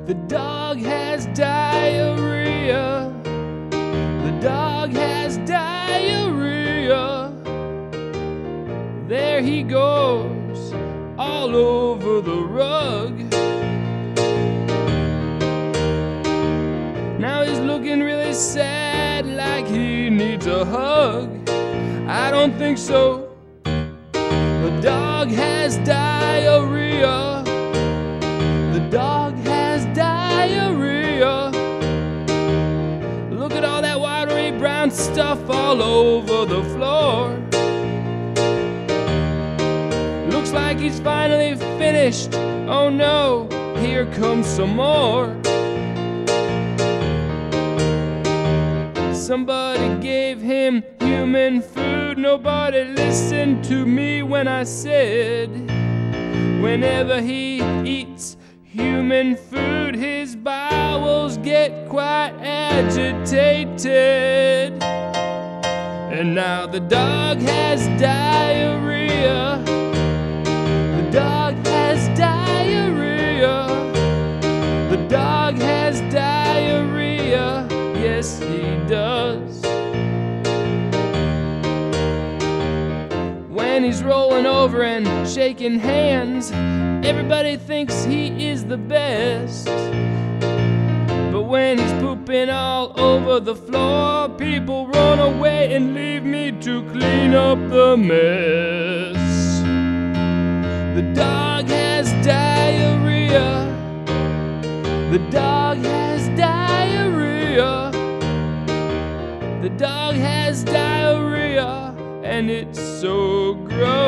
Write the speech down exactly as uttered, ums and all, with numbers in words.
The dog has diarrhea. The dog has diarrhea. There he goes, all over the rug. Now he's looking really sad, like he needs a hug. I don't think so. The dog has diarrhea. The dog has diarrhea. Look at all that watery brown stuff all over the floor. Looks like he's finally finished. Oh no, here comes some more. Somebody gave him human food. Nobody listened to me when I said, whenever he eats human food, his bowels get quite agitated. And now the dog has diarrhea. The dog has diarrhea. The dog has diarrhea. Yes, he does. When he's rolling over and shaking hands, everybody thinks he is the best. But when he's pooping all over the floor, people run away and leave me to clean up the mess. The dog has diarrhea. The dog has diarrhea. The dog has diarrhea, and it's so gross.